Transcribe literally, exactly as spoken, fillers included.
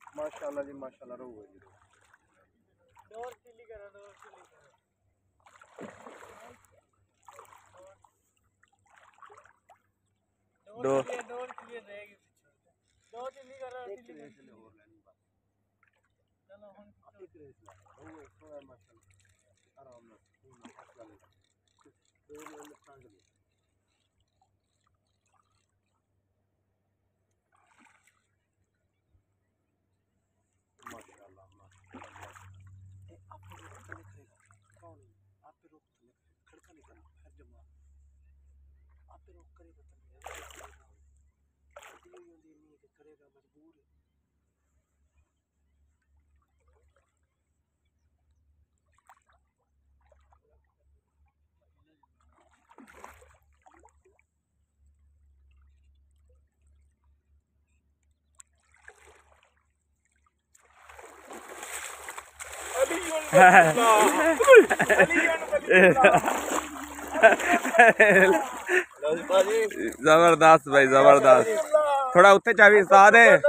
माशाल्लाह जी माशाल्लाह रो गई डोर चिल्ली करो डोर चिल्ली करो दो डोर चिल्ली रहेगी दो चिल्ली करो चिल्ली रेस ले और लेनी बस चलो हम एक रेस ले वो सोया माशाल्लाह आराम से पूरा फसला ले कोई नहीं टांग ले माशाल्लाह माशाल्लाह ए आप पे रोक के करेगा कौन आप पे रोक के खड़का नहीं करना फिर जमा आप पे रोक करेगा तो ये होती नहीं कि करेगा मजबूर है जबरदस्त भाई जबरदस्त थोड़ा उत्ते चाबी उस्ताद है